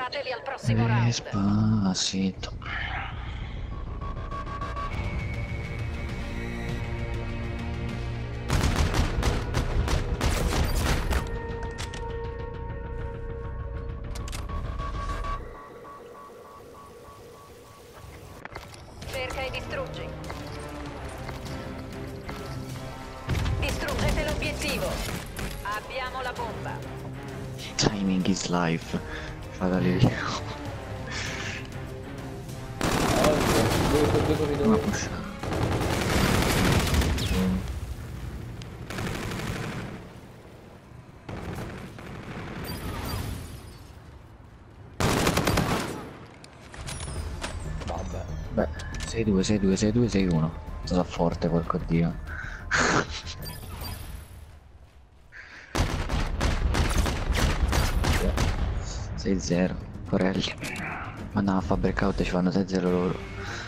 Preparatevi al prossimo round. Despacito. Cerca e distruggi. Distruggete l'obiettivo. Abbiamo la bomba. Timing is life. Fa da lì. Una push. Vabbè. Beh, 6-2, 6-2, 6-2, 6-1. Sarà forte, porco dio. 6-0, Corelli. Ma no, fa breakout e ci fanno 6-0 loro.